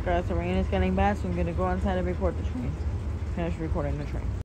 Guys, the rain is getting bad, so I'm gonna go inside and report the train. Finish recording the train.